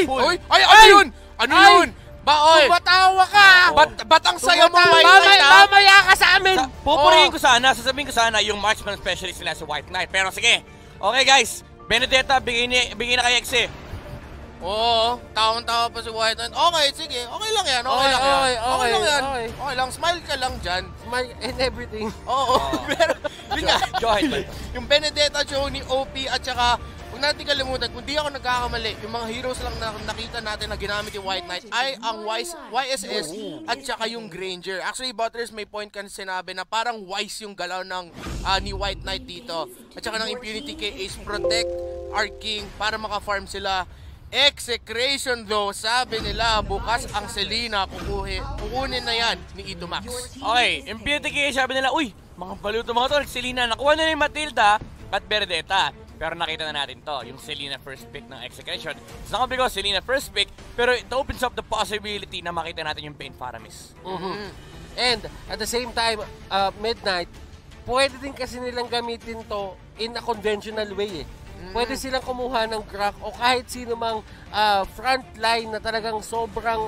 Uy! Ay! Ano yun? Ano yun? Baoy! Tumatawa ka! Ba't ang saya mo, White Knight? Mamaya ka sa amin! Pupurihin ko sana, sasabihin ko sana yung marksman specialist nila si White Knight. Pero sige, okay guys, Benedetta, bigay na kay Exe. Oo, tawang-tawa pa si White Knight. Okay, sige. Okay lang yan. Okay lang yan. Okay lang. Smile ka lang dyan. Smile and everything. Oo. Pero, yun nga. Joy. Yung Benedetta show ni OP at saka, huwag natin kalimutan, kung di ako nagkakamali, yung mga heroes lang na nakita natin na ginamit yung White Knight ay ang YSS at saka yung Granger. Actually, Butters, may point ka sinabi na parang wise yung galaw ng ni White Knight dito. At saka ng Impunity kay Ace, protect our king para maka-farm sila. Execration though, sabi nila bukas ang Selena, kukunin na yan ni Ito Max. Okay, Impunity kay sabi nila, uy, mga baliw to mga tol, Selena, nakuha na yung Matilda at Benedetta. Pero nakita na natin to, yung Selena first pick ng Execration. It's not because Selena first pick, pero it opens up the possibility na makita natin yung Pain Faramis. And at the same time, Midnight, pwede din kasi nilang gamitin to in a conventional way Pwede silang kumuha ng Grak o kahit sino mang front line na talagang sobrang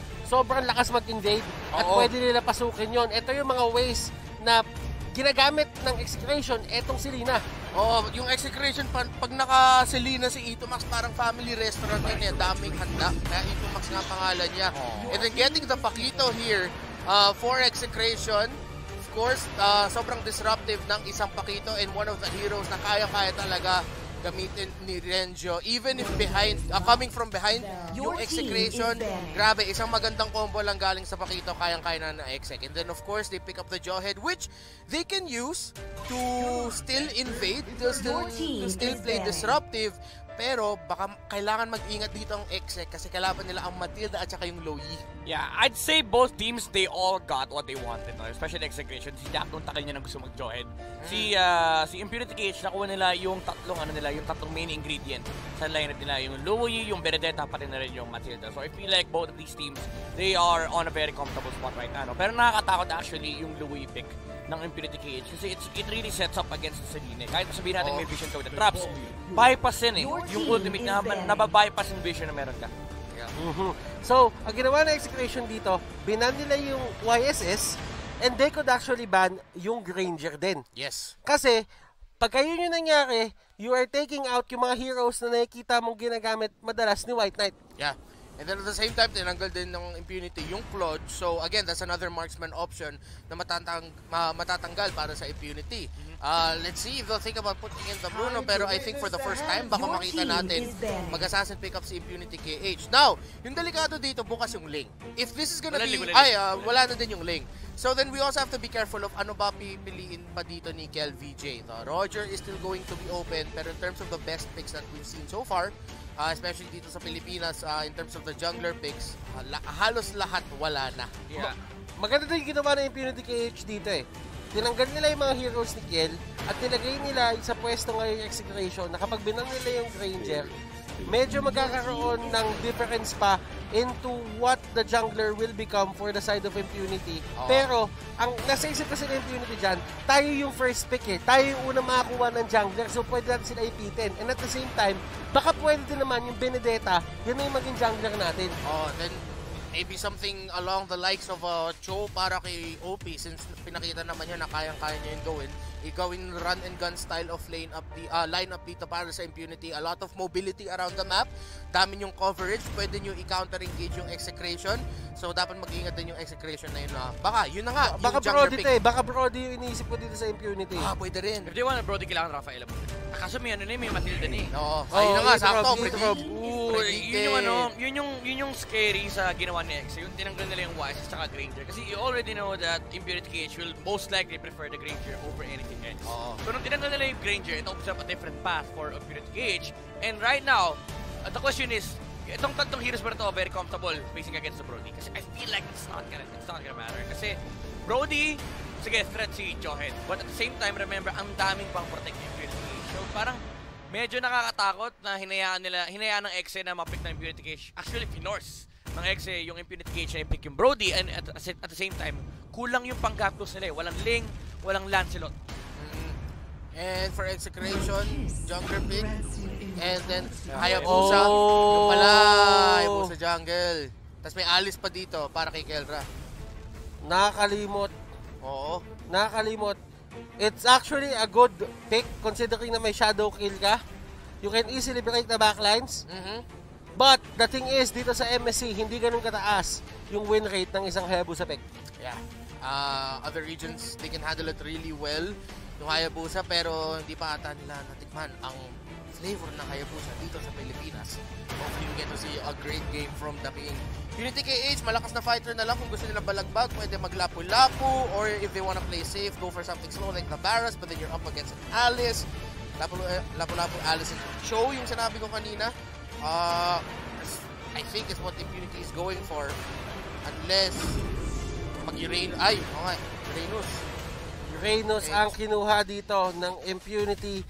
lakas mag-invade at pwede nila pasukin yon. Ito yung mga ways na ginagamit ng Execration, etong Selena. Oo, yung Execration, pag naka-Selena si Ito Max, parang family restaurant yun, daming handa. Kaya Ito Max nga pangalan niya. And then getting the Pakito here for Execration, of course, sobrang disruptive ng isang Pakito and one of the heroes na kaya-kaya talaga gamitin ni Renjo. Even if coming from behind, yung Execration, grabe, isang magandang combo lang galing sa Pakito, kayang-kaya na Exec. And then of course, they pick up the Jawhead, which they can use to still invade, to still play disruptive. Pero baka kailangan mag-ingat dito ang Exec kasi kalaban nila ang Matilda at saka yung Loyi. Yeah, I'd say both teams, they all got what they wanted. No? Especially Execration. Si Jack nung takil niya nang gusto mag-Jawhead. Si Impunity Cage, nakuha nila yung tatlong main ingredient sa lineup nila. Yung Loyi, yung Benedetta, pati na rin yung Matilda. So I feel like both of these teams, they are on a very comfortable spot right now. No? Pero nakakatakot actually yung Loyi pick ng Impunity Cage kasi it really sets up against the Selena. Kahit sabihin natin may vision to the traps, bypass yun yung ultimate na nababypass yung vision na meron ka. Yeah. So, ang ginawa na Execration dito, binan nila yung YSS and they could actually ban yung Granger din. Yes. Kasi, pagka yun yung nangyari, you are taking out yung mga heroes na nakikita mong ginagamit madalas ni White Knight. Yeah. And then at the same time, tinanggal din ng Impunity yung Claude. So again, that's another marksman option na matatanggal para sa Impunity. Let's see if they'll think about putting in the Bruno. Pero I think for the first time, baka makita natin mag-assassin pick up si Impunity KH. Now, yung delikado dito, bukas yung Ling. If this is gonna be... wala na din yung Ling. So then we also have to be careful of ano ba pipiliin pa dito ni Kel VJ. Roger is still going to be open, pero in terms of the best picks that we've seen so far, especially dito sa Pilipinas, in terms of the jungler picks, halos lahat wala na. Yeah. Maganda din ginawa ng Impunity KH dito Tinanggal nila yung mga heroes ni Kiel at nilagay nila sa pwesto ngayon yung Execration na kapag binang nila yung Granger, medyo magkakaroon ng difference pa into what the jungler will become for the side of Impunity. Pero, ang nasa isip kasi ng Impunity dyan, tayo yung first pick Tayo yung unang makakuha ng jungler, so pwede natin sila ipitin. And at the same time, baka pwede din naman yung Benedetta, yun na yung maging jungler natin. Then maybe something along the likes of Cho para kay OP, since pinakita naman niya na kayang-kaya niya yung gawin. Gawin run and gun style of line up dito para sa Impunity. A lot of mobility around the map. Dami yung coverage. Pwede nyo i-counter engage yung Execration. So dapat mag-ingat din yung Execration na yun. Baka, yun na nga. Baka Brody Baka Brody yung iniisip ko dito sa Impunity. Pwede rin. If they want Brody, kailangan Rafaela mo. Kaso may may Matilda Oo. Ayun na nga, sakto. Yun yung scary sa ginawa ni X. Yung tinanggal nila yung Wise at saka Granger. Kasi you already know that Impunity KH will most likely prefer the Granger over anything else. So nung tinanggal nila yung Granger, it opens up a different path for Impunity KH. And right now, the question is, itong tatlong heroes ba na to very comfortable facing against the Brody? Kasi I feel like it's not gonna matter. Kasi Brody, sige, threat si Jawhead. But at the same time, remember, ang daming pang protect yung Impunity KH. So parang medyo nakakatakot na hinayaan ng Exe na mapick ng Impunity KH. Actually, Finorce ng Exe yung Impunity KH na i-pick yung Brody, and at the same time, kulang yung panggastos nila Walang Ling, walang Lancelot. And for Execration, jungler pick. And then Hayabusa. Yung pala jungle. Tapos may Alice pa dito para kay Kelra. Nakakalimot. Oo. Nakakalimot. It's actually a good pick considering na may shadow kill ka. You can easily break the backlines. But the thing is, dito sa MSC, hindi ganun kataas yung win rate ng isang Hayabusa pick. Yeah. Other regions, they can handle it really well. Yung Hayabusa, pero hindi pa ata nila natikman ang flavor ng Hayabusa dito sa Pilipinas. Hopefully we get to see a great game from the King. Unity KH, malakas na fighter na lang. Kung gusto nila balagbag, pwede maglapu-lapu. Or if they wanna play safe, go for something slow like the Barras. But then you're up against an Alice. Lapu-lapu, Alice and Cho, yung sinabi ko kanina. I think is what Impunity is going for. Unless mag-Uranus. Ay, okay. Uranus. Uranus ang kinuha dito ng Impunity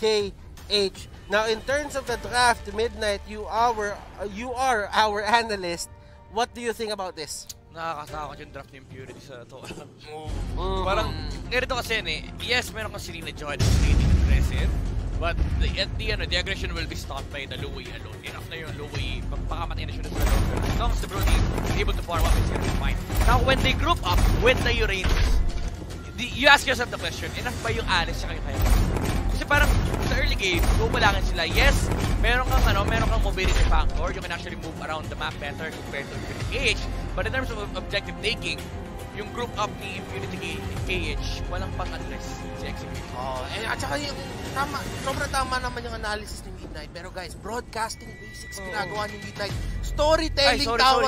KH. Now, in terms of the draft, Midnight, you are our analyst. What do you think about this? Nakakatakot yung draft ni Impurity sa to. Parang, ganito kasi yes, meron kang Selena Joy that's really aggressive. But the aggression will be stopped by the Louis alone. Enough na yung Louis, pagpakamatay na siya na as long as the Brody is able to farm up, it's gonna be fine. Now, when they group up with the Uranus, you ask yourself the question, enough ba yung Alice sa kayo kaya? Kasi parang sa early game, bumulangin sila. Yes, meron kang mobility factor. You can actually move around the map better compared to KH. But in terms of objective taking, yung group up ni Impunity KH, walang pang-address si Execution. At saka yung sobrang tama naman yung analysis ni Midnight. Pero guys, broadcasting basics ginagawa ni Midnight. Storytelling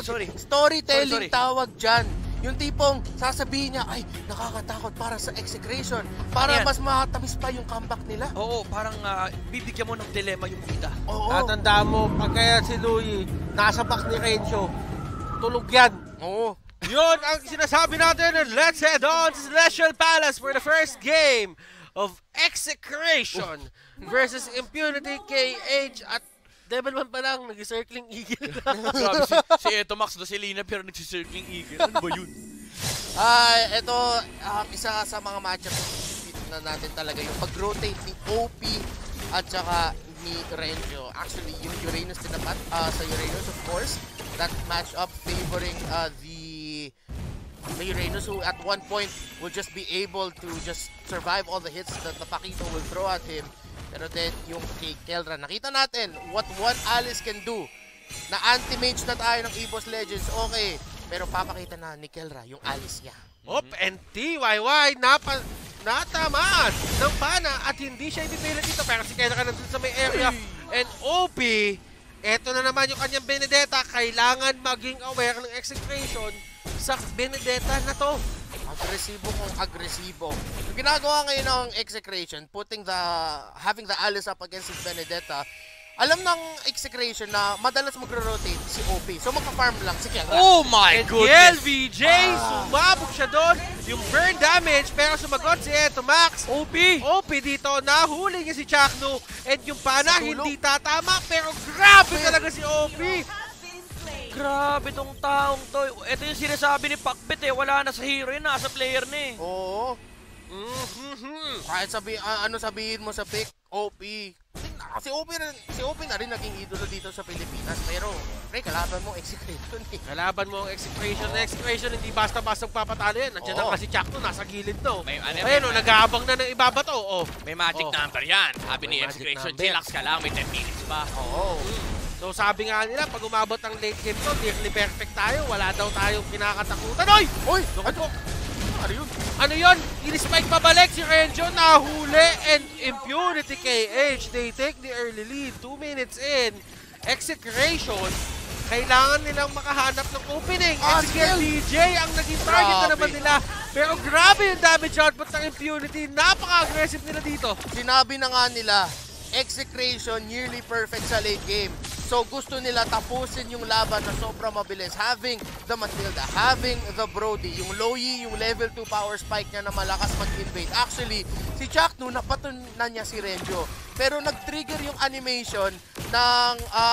tawag dyan. Yung tipong sasabihin niya, ay, nakakatakot para sa execution. Para mas matamis pa yung comeback nila. Oo, parang bibigyan mo ng dilema yung bida. Oo. Tatandaan mo, pag kaya si Louie, nasa back ni Renzo, tulog yan. Oo. Yun ang sinasabi natin, and let's head on to Celestial Palace for the first game of Execration versus Impunity KH at Devil Man pa lang, nag-circling eagle. Grabe, si Etomax do Selena pero nag-circling eagle. Ano ba yun? Ito, isa sa mga matchup na natin talaga yung pag-rotate ni OP at saka ni Renzo. Actually, yung Uranus tinapat sa Uranus, of course. That matchup favoring the Uranus, who at one point will just be able to just survive all the hits that the Pakito will throw at him. Pero then, yung kay Kelra, nakita natin what one Alice can do. Na anti-mage na tayo ng EVOS Legends, okay. Pero papakita na ni Kelra yung Alice niya. And TYY, natamaan ng pana at hindi siya ipipilit dito. Pero si Kelra nandun sa may area. And OP, eto na naman yung kanyang Benedetta. Kailangan maging aware ng execution sa Benedetta na to. Agresibo kung agresibo. Yung ginagawa ngayon ng execration, having the Alice up against his Benedetta, alam ng execration na madalas magro-rotate si OP. So magpa-farm lang si Kelra. Oh my goodness! LVJ, sumabog siya doon. Yung burn damage, pero sumagot si Etomax. OP dito, nahuli niya si Chakno. And yung pana hindi tatama, pero grabe talaga si OP. Grabe tong taong to. Ito yung sinasabi ni Pakbit wala na sa hero yun, nasa player na Oo. Kahit sabihin mo sa pick, OP. Si OP na rin naging idolo dito sa Pilipinas. Pero, kalaban mo execution Kalaban mo ang execution. Hindi basta-basta papatalo yan. Nandiyan na kasi Chakno, nasa gilid to. Ayun, nag-aabang na ng ibabato. May magic number yan. Sabi ni execution, chillax ka lang, may 10 minutes pa. So sabi nga nila, pag umabot ang late game to, nearly perfect tayo. Wala daw tayong kinakatakutan. Oy! Ano yun? In-spike pabalik si Renzo, nahuli, and Impunity KH. They take the early lead. 2 minutes in. Execration. Kailangan nilang makahanap ng opening. Execute DJ ang naging target na naman nila. Pero grabe yung damage output ng Impunity. Napaka-aggressive nila dito. Sinabi na nga nila, execration nearly perfect sa late game. So gusto nila tapusin yung laban na sobrang mabilis. Having the Matilda, having the Brody, yung Loyi, yung level 2 power spike niya na malakas mag-invade. Actually, si Chakno napatunan niya si Renzo. Pero nag-trigger yung animation ng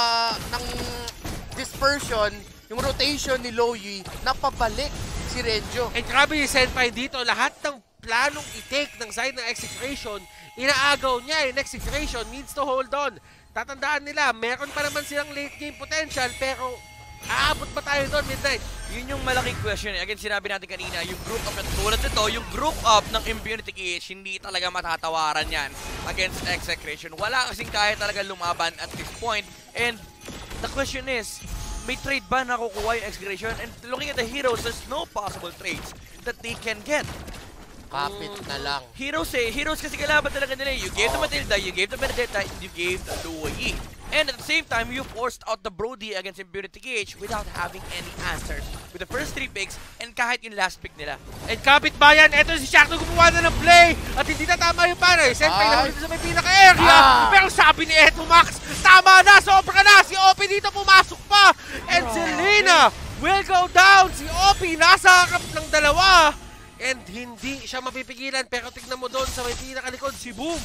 dispersion, yung rotation ni Loyi na pabalik si Renzo. And grabe yung Senpai dito, lahat ng planong i-take ng side ng execution, inaagaw niya yung execution needs to hold on. Tatandaan nila, meron pa naman silang late game potential pero Aabot ba tayo doon, Midnight? Yun yung malaking question eh. Again, sinabi natin kanina, yung group up at tulad nito, yung group up ng Impunity KH, hindi talaga matatawaran yan against Execration. Wala kasing kaya talaga lumaban at this point. And the question is, may trade ba na kukuha yung Execration? And looking at the heroes, there's no possible trades that they can get. Kapit na lang. Heroes kasi kalaban talaga nila. You gave the Matilda, you gave the Benedetta, and you gave the Luoyi. And at the same time, you forced out the Brody against Impunity KH without having any answers. With the first 3 picks, and kahit yung last pick nila. And kapitbayan, eto si Shakto gumawa na ng play. At hindi na tama yung pare. Senpai na dito sa may pinaka-area. Pero sabi ni Eto Max, tama na, sobra na. Si OP dito pumasok pa. And Selena will go down. Si OP nasa harap ng dalawa. And hindi siya mapipigilan. Pero tignan mo doon sa may pinakalikod, si Boom.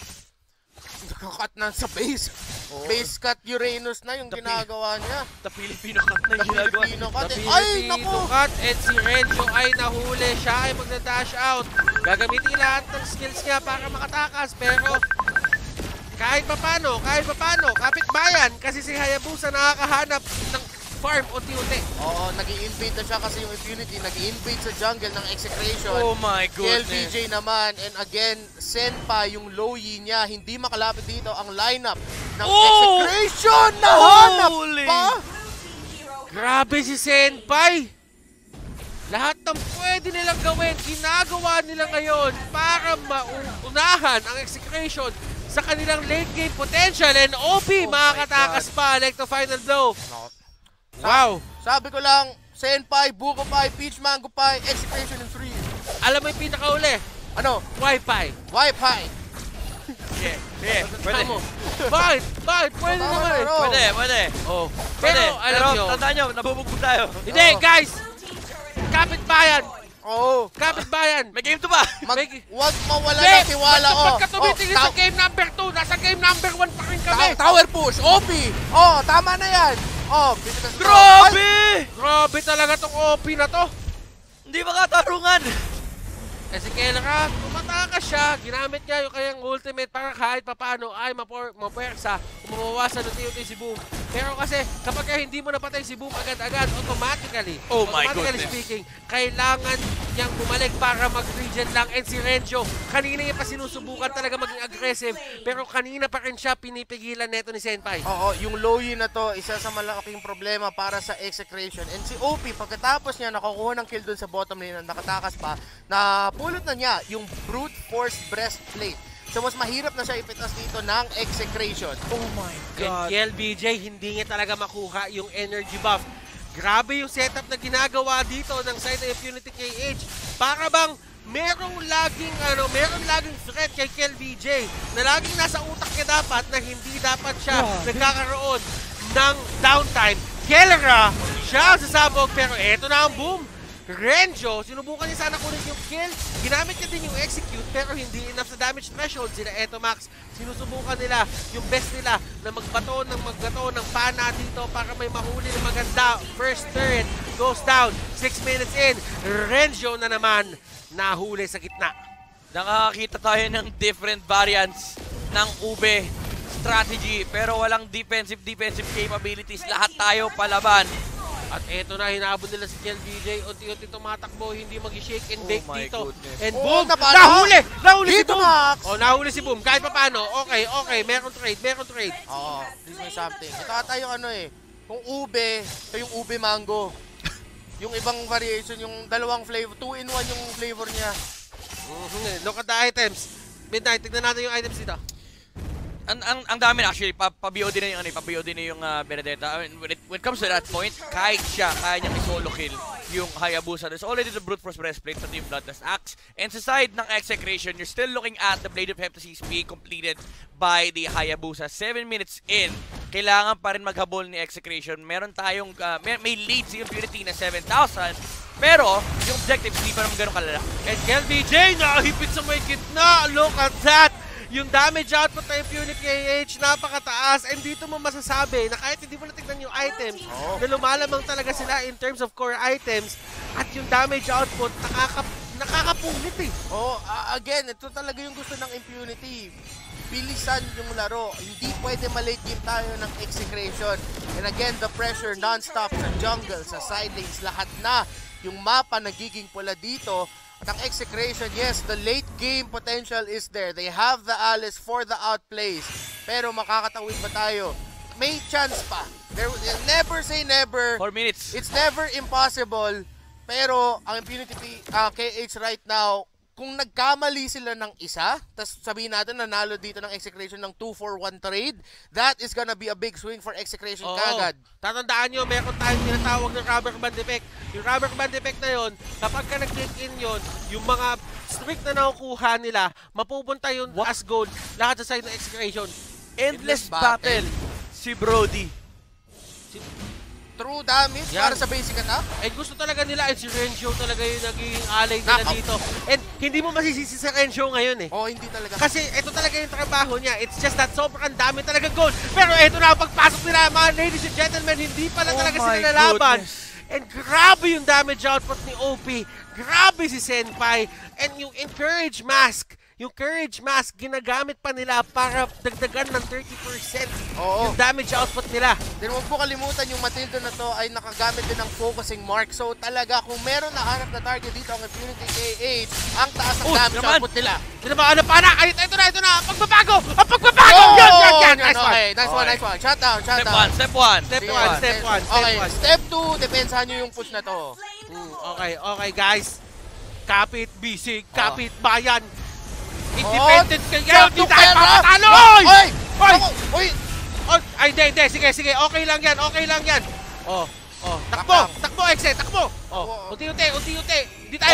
Nakakat na sa base. Base cut Uranus na yung ginagawa niya. The Filipino cut na yung ginagawa. Filipino cut. The Ay, Filipino naku! cut. And si Renzo ay nahuli. Siya ay magna-dash out. Gagamitin lahat ng skills niya para makatakas. Pero kahit papano, kapitbayan. Kasi si Hayabusa nakakahanap ng farm unti-unti. Oo, nag-i-invade na siya kasi yung Impunity, nag-i-invade sa jungle ng Execration. Oh my goodness. LBJ naman, and again, Senpai, yung low yi niya, hindi makalapit dito ang lineup ng Execration! Nahanap pa! Grabe si Senpai! Lahat ng pwede nilang gawin, ginagawa nila ngayon para maunahan ang Execration sa kanilang late game potential, and OP makakatakas pa like the final blow. Wow! Sabi ko lang, Senpai, Buko Pai, Peach Mango Pai, Execration in 3. Alam mo yung pinakauli? Ano? Wi-Fi. Wi-Fi. Yeah, pwede. Bakit? Pwede Tama naman eh. na, Pwede. Oh. Pwede. Pero alam nyo, tandaan nyo, nabubugbog tayo. hindi guys! Kapitbayan! Oo. Kapitbayan! May game to ba? Wag mawala ng tiwala. Pagka tumitingin sa game number 2, nasa game number 1 pa rin kami. Tower push, OP. Oh, tama na yan. Oh, Grabe! Grabe talaga tong OP na to. Hindi ba katarungan? Kasi kailangan tumatakas siya, ginamit niya yung kanyang ultimate para kahit papano ay mapuwersa, mabawasan unti-unti si Boom. Pero kasi kapag hindi mo napatay si Boom agad-agad, automatically speaking, kailangan niyang bumalik para mag-regen lang. And si Renzo, kanina niya pa sinusubukan talaga maging aggressive, pero kanina pa rin siya pinipigilan neto ni Senpai. Oo, yung low yi na to, isa sa malaking problema para sa Execration. And si OP, pagkatapos niya nakakuha ng kill dun sa bottom lane, nakatakas pa, na pulot na niya yung brute force breastplate. So mas mahirap na siya ipitas dito ng Execration. Oh my And KLBJ, hindi niya talaga makuha yung energy buff. Grabe yung setup na ginagawa dito ng side ng Impunity KH. Para bang merong laging threat kay KLBJ na laging nasa utak niya dapat na hindi dapat siya nagkakaroon ng downtime. Kelra, siya sasabog, pero eto na ang Boom. Renzo, sinubukan niya sana kunin yung kill. Ginamit niya din yung execute pero hindi enough sa damage threshold. Sila Eto Max, sinusubukan nila yung best nila na magbato ng pana dito para may mahuli na maganda. First turret goes down. 6 minutes in. Renzo na naman nahuli sa gitna. Nakakakita tayo ng different variants ng Ube strategy pero walang defensive capabilities. Lahat tayo palaban. At eto na, hinabol nila si KLBJ. Unti-unti tumatakbo, hindi mag-shake and bake dito. Goodness. And Oh, Boom! napalo! Nahuli si Dito, Boom! Max! Oh, nahuli si Boom. Kahit pa paano. Okay. Meron trade. Oo, this may something. Ito ata yung ano eh, kung ube, ito yung ube mango. Yung ibang variation, yung dalawang flavor, 2-in-1 yung flavor niya. Look at the items. Midnight, tignan natin yung items dito. Ang dami na actually, pa-BOD na yung Benedetta. I mean, when it comes to that point, kahit siya, kaya niyang i-solo kill yung Hayabusa. There's already the brute force breastplate at yung Bloodlust Axe. And sa side ng Execration, you're still looking at the Blade of Heptasis being completed by the Hayabusa. 7 minutes in, kailangan pa rin maghabol ni Execration. Meron tayong, may lead si Impunity na 7,000. Pero, yung objectives hindi pa naman ganun kalala. And KLBJ, nakahipit sa may gitna. Look at that! Yung damage output ng Impunity KH, napakataas. And dito mo masasabi na kahit hindi mo natignan yung items, na lumalamang talaga sila in terms of core items, at yung damage output, nakakapunit eh. Oh, again, ito talaga yung gusto ng Impunity. bilisan yung laro. Hindi pwede ma-late game tayo ng Execration. And again, the pressure non-stop sa jungle, sa side lanes, lahat na yung mapa nagiging pula dito. At ang Execration, yes, the late game potential is there. They have the Alice for the outplays. Pero makakatawid ba tayo? May chance pa. Never say never. 4 minutes. It's never impossible. Pero ang Impunity KH right now, kung nagkamali sila ng isa, tapos sabihin natin nanalo dito ng Execration ng 2-for-1 trade, that is gonna be a big swing for Execration kagad. Tatandaan nyo, meron tayong tinatawag ng rubber band effect. Yung rubber band effect na yon, kapag ka nag-click in yun, yung mga streak na nakukuha nila, mapupunta yun as gold lahat sa side ng Execration. Endless battle. Si Brody. True damage para sa basic attack. And gusto talaga nila, and si Renzo talaga yung naging alay nila dito. And hindi mo masisisi sa Renzo ngayon eh. Oh, hindi talaga. Kasi ito talaga yung trabaho niya. It's just that sobrang dami talaga gold. Pero ito na, pagpasok nila, mga ladies and gentlemen, hindi pala talaga sila nalaban. And grabe yung damage output ni OP. Grabe si Senpai. And yung Encourage Mask, yung Courage Mask, ginagamit pa nila para dagdagan ng 30% yung damage output nila. Then huwag po kalimutan yung Matilda na to ay nakagamit din ng focusing mark. So talaga, kung meron na hanap na target dito ang Impunity KH, ang taas ng damage output nila. Ano pa na? Ito na! Pagbabago! Ang pagbabago! Yan! Nice one! Shut down! Step 1. Okay, step 2, depensahan nyo yung push na to. Okay guys. Kapit bisig, kapit bayan. Independent kayo, hindi tayo papatalo! Oy! Ay, hindi, sige, okay lang yan. Takbo, Exe, takbo! Unti-unti, hindi tayo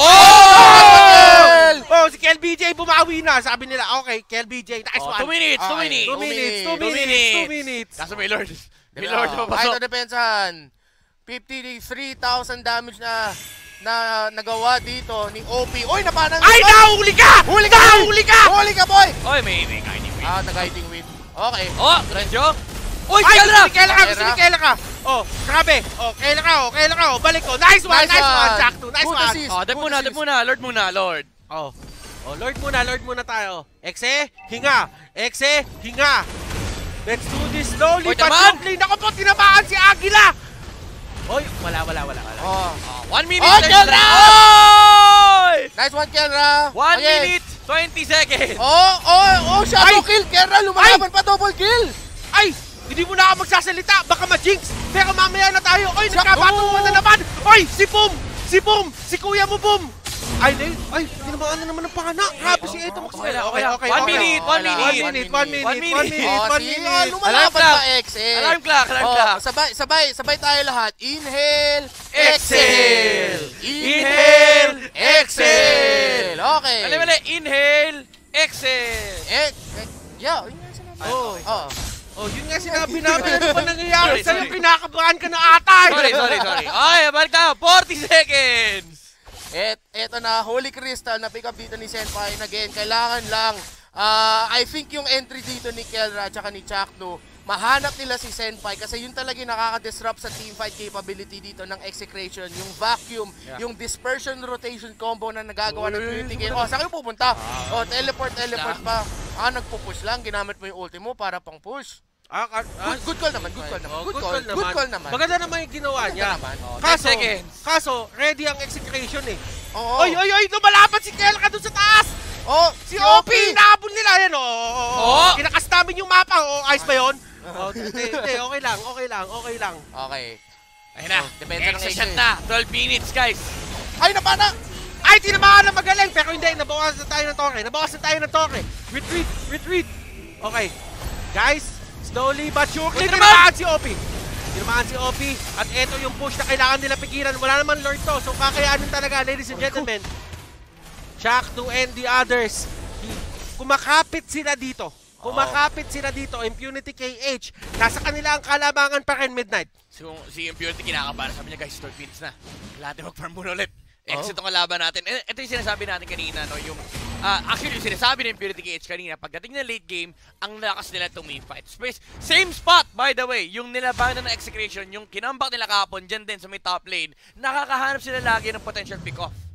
si KLBJ bumawi na, sabi nila, okay, KLBJ, nice one. 2 minutes. Kaso may Lord. May Lord na papasok. Ito depensahan. 53,000 damage na nagawa dito ni OP. Oy, napanang! Ay, nahuli ka! Huli ka, boy! Oy, may guiding win. Nag-guiding win. Okay. Renzo. Oy, Kela ka! Grabe! Kela ka! Balik ko! Nice one! Sakto! Nice one! Dep muna. Lord muna. Lord muna tayo. Exe, hinga! Let's do this slowly but surely. Naku po, tinamaan si Agila! Oy, wala. 1 minute. Kelra! Oy! Nice one, Kelra! 1 minute, 20 seconds. Shadow kill! Kelra, lumalaban pa, double kill! Ay! Hindi mo na ako magsasalita, baka ma-jinx! Pero mamaya na tayo! Oy, nagkabatungan na naman! Oy, si Boom! Si kuya mo, Boom! Ay, tinamaan na naman ng pana! Grabe si Eto Maxwell! Okay. 1 minute. Lumalaban pa, Excel! Alarm clock. Sabay tayo lahat. Inhale, Exhale! Okay. Mali. Inhale, exhale! Yun nga sinabi. Yun nga sinabi namin. Ano ba nangyayari sa'yo? Kinakabahan ka na ata! Sorry. Ay, balik tayo. 40 seconds! Eto na, Holy Crystal na pick up dito ni Senpai. And again, kailangan lang, I think yung entry dito ni Kelra at saka ni Chakno, mahanap nila si Senpai kasi yun talaga yung nakaka-disrupt sa teamfight capability dito ng Execration. Yung vacuum, yung dispersion rotation combo na nagagawa ng Impunity KH. Saan kayo pupunta? Teleport pa. Nagpo-push lang, ginamit mo yung ulti mo para pang push. Good call naman. Maganda naman yung ginawa niya. Kaso, ready ang Execration eh. Oy, lumalaban si Kelka dun sa taas! Si OP, naabon nila yan. Kinakas namin yung mapa. Ayos ba yun? Hindi, okay lang. Okay. Ayun na, extra shot na. 12 minutes, guys. Ay, napana! Ay, tinamaan na magaling. Pero hindi, nabawasan tayo ng torre. Retreat. Okay. Guys, slowly but surely, tinamaan si OP. At eto yung push na kailangan nila pigilan. Wala naman Lord to. So kakayanin talaga, ladies and gentlemen. Chakno and the others. Kumakapit sila dito. Impunity KH. Nasa kanila ang kalabangan pa rin, Midnight. Si Impunity kinakabahan. Sabi niya, guys, 12 minutes na. Kailangan natin mag-farm muna ulit. Exit ang kalaban natin. Ito yung sinasabi natin kanina, no? Actually, yung sinasabi ng Impunity KH kanina, pagdating ng late game, ang lakas nila itong may fight. Same spot, by the way, yung nilabanan ng Execration, yung kinambak nila kahapon, dyan din sa may top lane, nakakahanap sila lagi ng potential pick-off.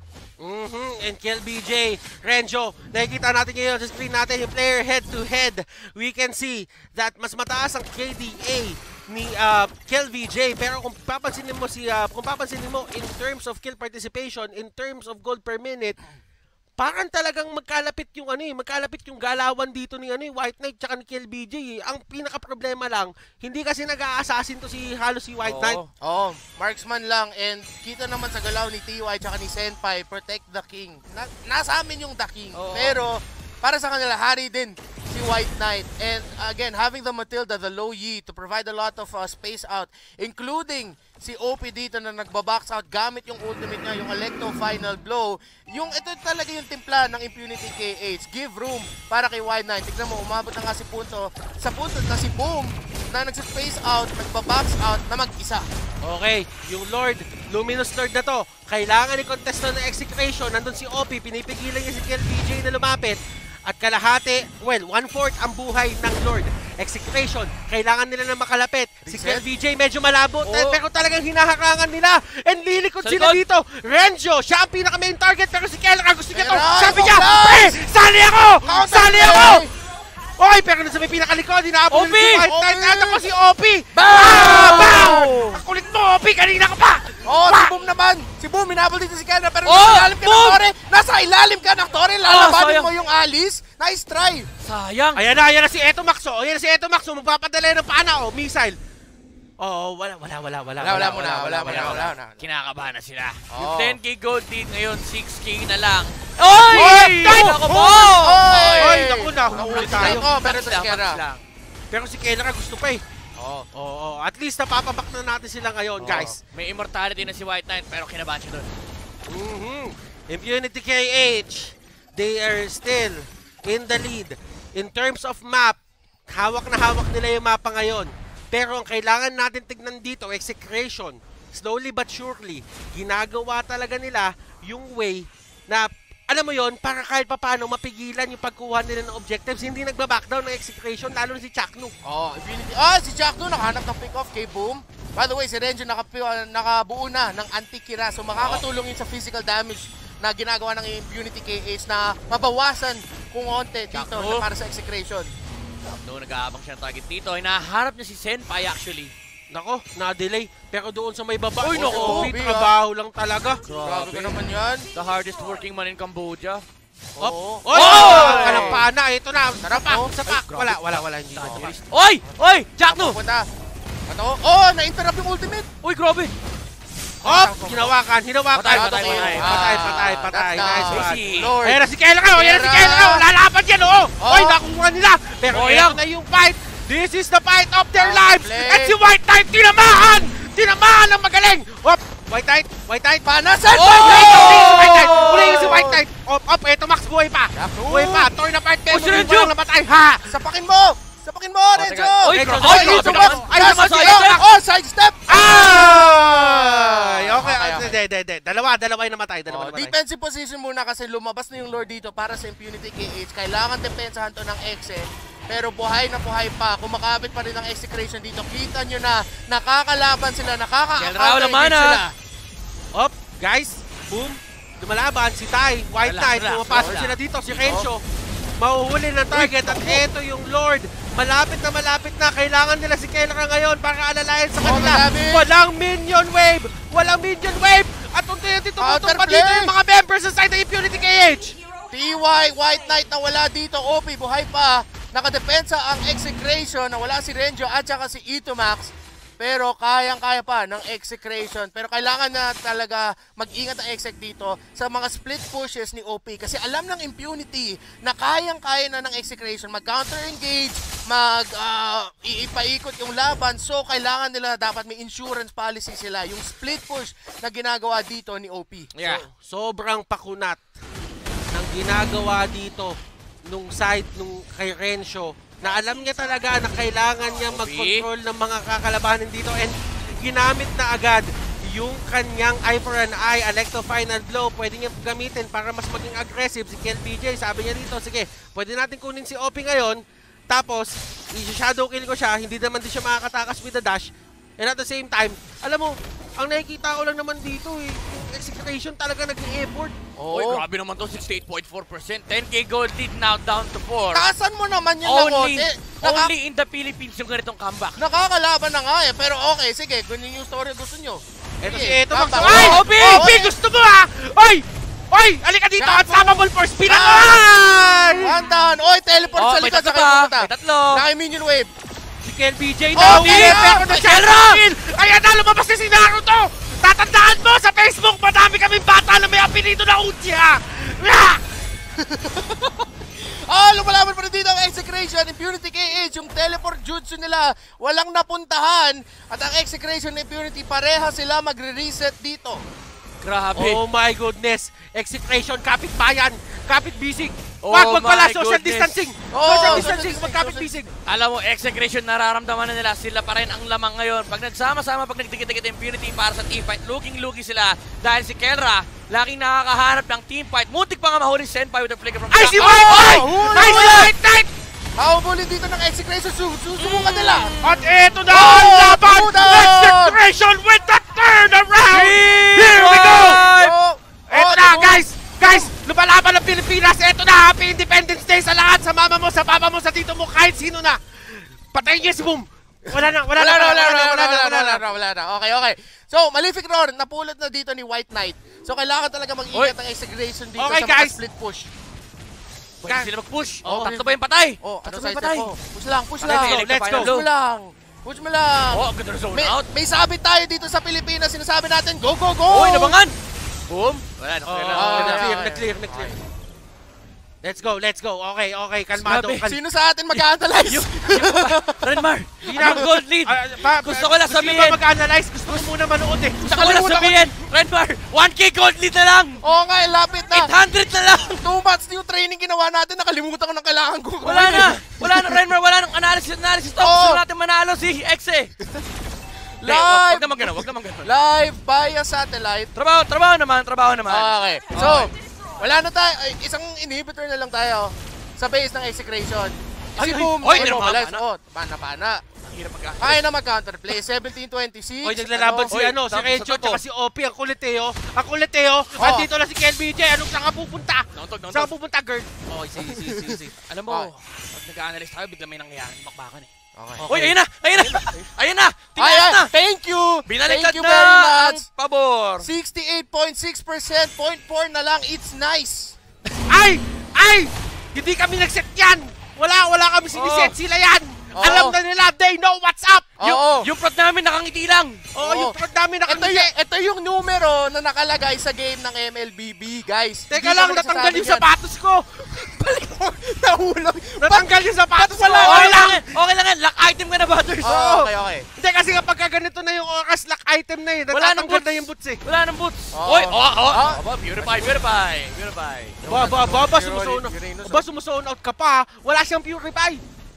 And KLBJ, Renjo, nakikita natin ngayon sa screen natin yung player head-to-head. We can see that mas mataas ang KDA ni KLBJ, pero kung papansinin mo in terms of kill participation, in terms of gold per minute, parang talagang magkalapit yung galawan dito ni White Knight tsaka ni KLBJ. Ang pinaka problema lang, hindi kasi nag-a-assassin to halos si White Knight. Marksman lang, and kita naman sa galaw ni TY tsaka ni Senpai, protect the king. Nasa amin yung the king, pero para sa kanila, hari din si White Knight. And again, having the Matilda, the low Yi to provide a lot of space out, including si OP dito na nagbabox out gamit yung ultimate niya, yung Alecto Final Blow. Ito talaga yung timpla ng Impunity KH. Give room para kay White Knight. Tignan mo, umabot na nga sa punto na si Boom na nagsa-space out, nagbabox out na mag-isa. Okay, yung Lord, Luminous Lord na to, kailangan i-contest na ng execution. Nandun si OP, pinipigilan niya si KLBJ na lumapit. At kalahati, well, 1/4 ang buhay ng Lord. Execution, kailangan nila na makalapit. Si KLBJ medyo malabo, pero talagang hinaharangan nila. And lilikod sila dito. Renjo, siya ang pinaka-main target, pero si Keller gusto niya to. Sabi niya, pre, sali ako! Sali ako! Oy, pero nasa may pinakalikod, hinahabol si White Knight. At ako si OP! Bow! Ang kulit mo, OP, kanina ka pa! Si Boom naman! Si Boom, hinabol dito si Keller, pero nasa ilalim ka ng Torre! Nasa ilalim ka ng Torre! Lalabanin mo yung Alice! Nice try! Sayang! Ayan na si Etomax, Ayan na si Etomax, magpapadala ng pana, missile. Wala muna. Kinakabahan na sila. Yung 10k gold lead ngayon, 6k na lang. Oy! Naku po! Naku, nahuli tayo. Pero ito si Keller. Pero si Keller gusto pa at least napapabak na natin sila ngayon, guys. May immortality na si White Knight, pero kinabahan siya doon. Impunity KH, they are still in the lead. In terms of map, hawak na hawak nila yung mapa ngayon. Pero ang kailangan natin tignan dito, execution, slowly but surely, ginagawa talaga nila yung way na, alam mo yon, para kahit paano mapigilan yung pagkuha nila ng objectives, hindi nagbabackdown ng execution, lalo na si Chaknu. Si Chaknu nakahanap ng pick-off kay Boom. By the way, si Renjo nakabuo na ng anti-kira, so makakatulong yun sa physical damage na ginagawa ng Impunity KH na mabawasan kung onte dito para sa execution. Noong nag-aabang siya ng target dito, hinaharap niya si Senpai actually. Nako, na-delay. Pero doon sa may baba, trabaho lang talaga. Grabe ka naman yan. The hardest working man in Cambodia. Kalampana, ito na. Sapak. Wala. Hindi. Oy! Jackno! Na-interrupt yung ultimate. Uy, grabe. Hinawakan. Patay. Nice one. Ayan na si Keller. Lalaban yan, nakuha nila. Pero ito na yung fight. This is the fight of their lives. At si White Knight, tinamaan ng magaling. White Knight. Panasan! Muli yung si White Knight. Ito Max, buhay pa. Torn apart. Walang namatay. Sapakin mo, Renjo! Sidestep! Okay. Dalawa yung namatay. Defensive position muna kasi lumabas na yung Lord dito para sa Impunity KH. Kailangan depensahan to ng Exe. Pero buhay na buhay pa. Kumakabit pa rin ang execution dito. Kita nyo na nakakalaban sila, nakaka-counter sila. Guys, Boom, lumalaban si Tai, White Knight, pumapasok sila dito, si Renjo. Mahuhuli ng target at ito yung Lord. Malapit na. Kailangan nila si Keller ngayon para alalayan sa kanila. Walang minion wave. At tumutumpa pa dito yung mga members sa side ng Impunity KH. TY, White Knight na wala dito. OP, buhay pa. Nakadepensa ang execution na wala si Renjo at saka si Itomax. Pero kayang-kaya pa ng execution. Pero kailangan na talaga mag-ingat ang exec dito sa mga split pushes ni OP. Kasi alam ng Impunity na kayang-kaya na ng execution. Mag-counter-engage, ipaikot yung laban. So kailangan nila dapat may insurance policy sila. Yung split push na ginagawa dito ni OP. Yeah. Sobrang pakunat ng ginagawa dito nung side nung kay Renzo. Na alam niya talaga na kailangan niya mag-control ng mga kakalabanin dito and ginamit na agad yung kanyang Eye for an Eye, Alecto Final Blow. Pwede niya gamitin para mas maging aggressive si KLBJ. Sabi niya dito, sige, pwede natin kunin si OP ngayon. Tapos, i-shadow kill ko siya. Hindi naman din siya makakatakas with the dash. And at the same time, alam mo, ang nakikita ko lang naman dito yung execution talaga nag-e-effort. Oy, grabe naman to, 68.4%. 10k gold lead now down to 4. Taasan mo naman yun na Only in the Philippines yung ganitong comeback. Nakakalaban na nga eh. Pero okay, sige. Ganyan yung story gusto nyo. Eto si Sige, Eto tama. Ay! Obi! Obi! Gusto mo ha? Oy! Oy! Halika dito! Unstoppable force! Pinakay! Andan! Oy, teleport sa may likod tatlo sa pa. kayo. May tatlo. Naki-minion wave. Si Ken BJ Oh, na! okay, Pero na okay, siya! Kelra! Ayan na! Lumabas na si Naruto! Tatandaan mo sa Facebook! Madami kaming bata na may apelido na Uchiha! Lumalaban pa rin dito ang Execration, Impunity KH, yung teleport jutsu nila, walang napuntahan. At ang Execration and Impunity, pareha sila magre-reset dito. Grabe. Oh my goodness! Execration, kapit bayan! Kapit bisig! Oh Wag pala! my Social goodness. distancing! Oh, Social social distancing! distancing, Magkapit social- bisig! Alam mo, execution nararamdaman na nila. Sila pa rin ang lamang ngayon. Pag nagsama-sama, pag nagdikit-dikit Impunity para sa teamfight, looking-looky sila. Dahil si Kelra, laging nakakahanap ng teamfight. Muntik pa nga mahuli si Senpai with a flicker from Ay, si Jack. White Knight! huli! Ay, si White Knight! Maubulin dito ng Execration, susubukan nila. At eto na Oh, ang laban! Budan! Execution with the turnaround! Here we go! Eto na, guys! Guys! Lumalaban ng Pilipinas! Eto na! Happy Independence Day sa lahat! Sa mama mo, sa papa mo, sa tito mo, kahit sino na! Patayin niyo si Boom! Wala na! Okay. So, Malefic Roar, napulot na dito ni White Knight. So, kailangan talaga mag-ingat ang Execration dito Okay, sa mga guys. split push. Pwede sila mag-push. Oh, Tatlo ba yung patay? Ano Tatlo ba size yung patay? mo? Push lang, push Okay, lang. let's go. Push mo lang. Push mo lang. Oh, ang ganda ng zone out. May sabit tayo dito sa Pilipinas. Sinasabi natin, go, go, go! Uy, nabangan! Boom! Wala, Nag-clear. Let's go. Okay, kalmado. Grabe. Sino sa atin mag-analyze? Renmar, ang gold lead. Gusto ko lang Gusto sabihin. mo mag-analyze? Gusto mo muna manood eh. Gusto ko lang sabihin. Renmar, 1k gold lead na lang. Oo nga, lapit na. 800 na lang. 2 months yung training ginawa natin. Nakalimutan ko ng kailangan ko. Wala na, Renmar, wala nang analysis. Gusto natin manalo si Exe. Live! Wag naman ganun. Live via satellite. Trabaho naman. Okay. So, wala na tayo. Isang inhibitor na lang tayo sa base ng Execration. Si Boom, immobilize. Pana. Ang hirap mag-access. Kaya na mag-counterplay. 17-26. Oy, naglalaban si Oy, si tapos Rencho ito. tsaka si OP, ang kuliteo. At dito na si Ken BJ. Anong saan ka pupunta? Nauntog. Saan ka pupunta, girl? Oh, si. Alam mo, pag nag-analyze tayo, bigla may nangyayari. Bakbakan eh. Okay. Uy, ayun na! Tinaas na! Thank you! Binaliktad Thank you na very ang much! pabor! 68.6%, 0.4 na lang, it's nice! Ay! Hindi kami nag-set yan! Wala kami siniset. Sila yan! Oo. Alam na nila, they know what's up! Yung prod namin nakangiti lang! Yung prod namin nakangiti. Ito yung numero na nakalagay sa game ng MLBB, guys. Teka Hindi lang, kami natanggal nagsasabi yung yan. sapatos ko! Balik mo, nahulog. Natanggal yung sapatos ko! Okay lang yan! Lock item ka na, Butters! Okay. Hindi kasi kapag ganito na yung oras, lock item na eh. Wala nang Natatanggal boots. na yung boots eh. Wala nang boots! Oo. Oy! Purify! Sumusoon out ka pa. Wala siyang purify.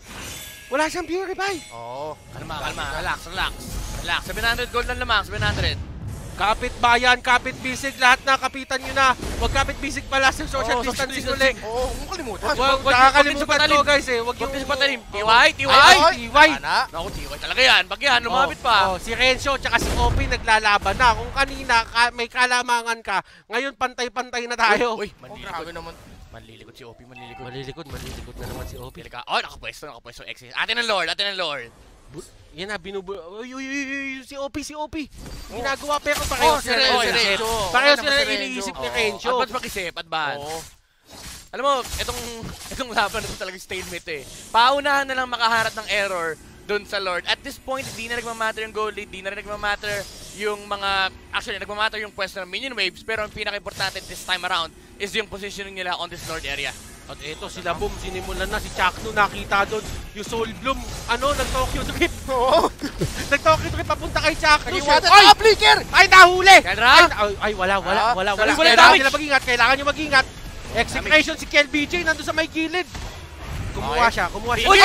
Oo. Kalma. Relax. 700 gold lang lamang, 700. Kapit bayan, kapit bisig, lahat na kapitan nyo na. Huwag kapit bisig pala sa social distancing ulit. Oo, huwag mo kalimutan. Huwag Wag nakakalimutan patalim. ko guys eh. Huwag Huwag yung din sa patalim. Ay, TY. Naku, TY talaga yan. Pag yan, lumapit pa. Si Renzo tsaka si OP naglalaban na. Kung kanina may kalamangan ka, ngayon pantay-pantay na tayo. Uy, Grabe naman. manlilikod si OP, Malilikod na naman si OP. Pilika. Oh, nakapwesto X. Atin ang Lord. Yan na, si OP. Ginagawa pero pareho si Renzo. Pareho Okay sila naman si iniisip Renzo. ni Renzo. Advance mag-isip, advance. Oo. Alam mo, itong laban na ito talagang stalemate eh. Paunahan na lang makaharap ng error dun sa Lord. At this point, di na nagmamatter yung gold lead, di na rin nagmamatter yung mga... Actually, nagmamatter yung pwesto ng minion waves, pero ang pinaka-importante this time around is yung positioning nila on this Lord area. At eto, sila Boom, sinimulan na. Si Chakno nakita doon. Yung Soul Bloom, nag-Tokyo trip. Oo. Nag-Tokyo trip papunta kay Chakno. Nag-iwatan Ay! na flicker! Ay, nahuli! Kelra? Ay, wala. Wala Kailangan damage. nila mag-ingat, Execution si Kel BJ nandun sa may gilid. Kumuha siya. Uy!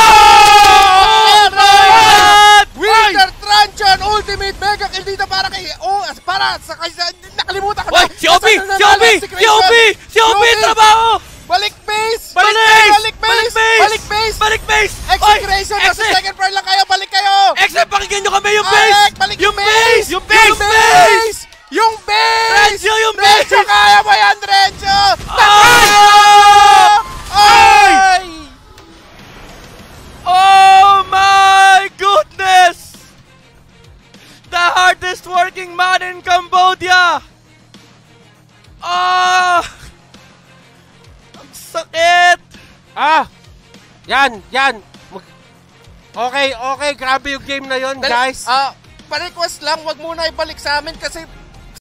Winter Truncheon Ultimate Mega Kill dito para sa nakalimutan ko na. Uy! Si OP! Trabaho! Balik base! Balik base! Balik base! Execration! Nasa second floor lang kayo! Balik kayo! Exe, pakinggan nyo kami yung Alec! base! Balik yung base! Yung base! Yung base! Renzo, yung base! Renzo, kaya mo yan, Renzo! Ay! Oh my goodness! The hardest working man in Cambodia! Ah! Ang sakit! Yan. Okay, grabe yung game na yon, guys. Pa-request lang, wag muna ibalik sa amin kasi